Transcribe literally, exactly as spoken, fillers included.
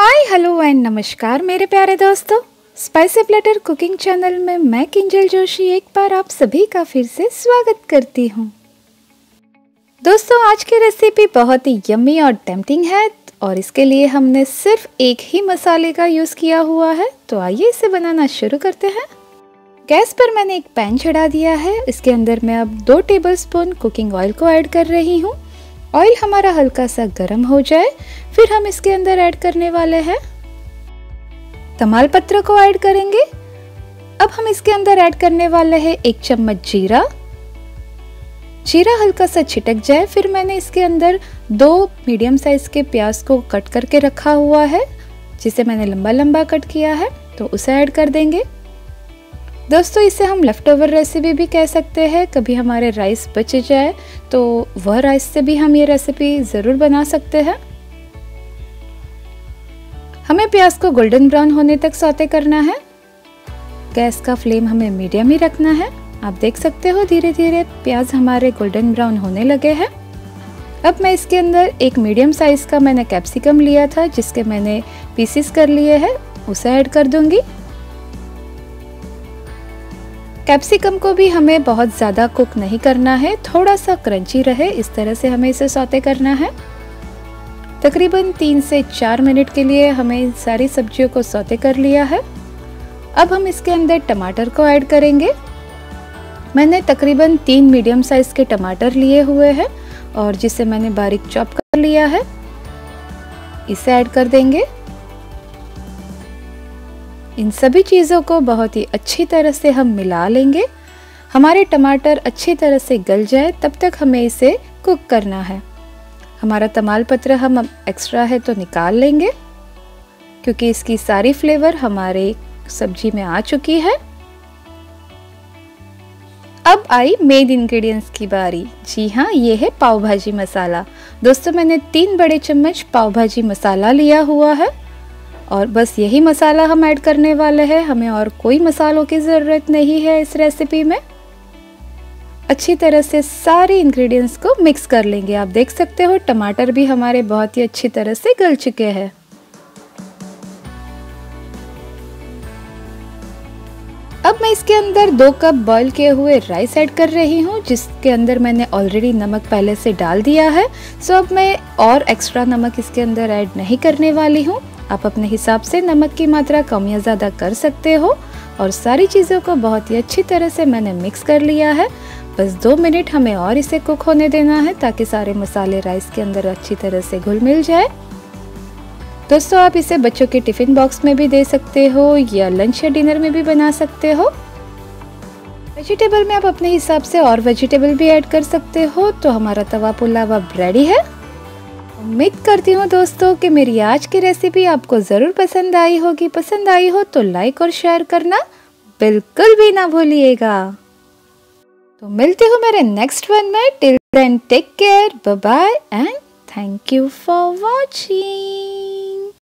Hi hello and नमस्कार मेरे प्यारे दोस्तों। स्पाइसी प्लेटर कुकिंग चैनल में मैं किंजल जोशी एक बार आप सभी का फिर से स्वागत करती हूँ। दोस्तों आज की रेसिपी बहुत ही यम्मी और टेम्पटिंग है और इसके लिए हमने सिर्फ एक ही मसाले का यूज़ किया हुआ है। तो आइए इसे बनाना शुरू करते हैं। गैस पर मैंने एक पैन चढ़ा दिया है। इसके अंदर मैं अब दो टेबलस्पून कुकिंग ऑयल को ऐड कर रही हूँ। ऑयल हमारा हल्का सा गर्म हो जाए फिर हम इसके अंदर ऐड करने वाले हैं तमाल पत्र को ऐड करेंगे। अब हम इसके अंदर ऐड करने वाले हैं एक चम्मच जीरा। जीरा हल्का सा छिटक जाए फिर मैंने इसके अंदर दो मीडियम साइज के प्याज को कट करके रखा हुआ है, जिसे मैंने लंबा लंबा कट किया है, तो उसे ऐड कर देंगे। दोस्तों इसे हम लेफ्ट ओवर रेसिपी भी कह सकते हैं। कभी हमारे राइस बच जाए तो वह राइस से भी हम ये रेसिपी ज़रूर बना सकते हैं। हमें प्याज को गोल्डन ब्राउन होने तक सौते करना है। गैस का फ्लेम हमें मीडियम ही रखना है। आप देख सकते हो धीरे धीरे प्याज हमारे गोल्डन ब्राउन होने लगे हैं। अब मैं इसके अंदर एक मीडियम साइज का मैंने कैप्सिकम लिया था, जिसके मैंने पीसेस कर लिए हैं, उसे ऐड कर दूंगी। कैप्सिकम को भी हमें बहुत ज़्यादा कुक नहीं करना है, थोड़ा सा क्रंची रहे इस तरह से हमें इसे सौते करना है। तकरीबन तीन से चार मिनट के लिए हमें इन सारी सब्जियों को सौते कर लिया है। अब हम इसके अंदर टमाटर को ऐड करेंगे। मैंने तकरीबन तीन मीडियम साइज के टमाटर लिए हुए हैं और जिसे मैंने बारीक चॉप कर लिया है, इसे ऐड कर देंगे। इन सभी चीज़ों को बहुत ही अच्छी तरह से हम मिला लेंगे। हमारे टमाटर अच्छी तरह से गल जाए तब तक हमें इसे कुक करना है। हमारा तमाल पत्र हम अब एक्स्ट्रा है तो निकाल लेंगे, क्योंकि इसकी सारी फ्लेवर हमारे सब्जी में आ चुकी है। अब आई मेन इंग्रेडिएंट्स की बारी। जी हाँ, ये है पाव भाजी मसाला। दोस्तों मैंने तीन बड़े चम्मच पाव भाजी मसाला लिया हुआ है और बस यही मसाला हम ऐड करने वाले हैं। हमें और कोई मसालों की ज़रूरत नहीं है इस रेसिपी में। अच्छी तरह से सारे इंग्रेडिएंट्स को मिक्स कर लेंगे। आप देख सकते हो टमाटर भी हमारे बहुत ही अच्छी तरह से गल चुके हैं। अब मैं इसके अंदर दो कप बॉईल किए हुए राइस ऐड कर रही हूँ, जिसके अंदर मैंने ऑलरेडी नमक पहले से डाल दिया है। सो अब मैं और एक्स्ट्रा नमक इसके अंदर ऐड नहीं करने वाली हूँ। आप अपने हिसाब से नमक की मात्रा कम या ज़्यादा कर सकते हो। और सारी चीज़ों को बहुत ही अच्छी तरह से मैंने मिक्स कर लिया है। बस दो मिनट हमें और इसे कुक होने देना है, ताकि सारे मसाले राइस के अंदर अच्छी तरह से घुल मिल जाए। दोस्तों आप इसे बच्चों के टिफ़िन बॉक्स में भी दे सकते हो या लंच या डिनर में भी बना सकते हो। वेजिटेबल में आप अपने हिसाब से और वेजिटेबल भी ऐड कर सकते हो। तो हमारा तवा पुलाव अब रेडी है। उम्मीद करती हूँ दोस्तों कि मेरी आज की रेसिपी आपको ज़रूर पसंद आई होगी। पसंद आई हो तो लाइक और शेयर करना बिल्कुल भी ना भूलिएगा। तो मिलती हूँ मेरे नेक्स्ट वन में। Till then take care, bye bye and thank you for watching.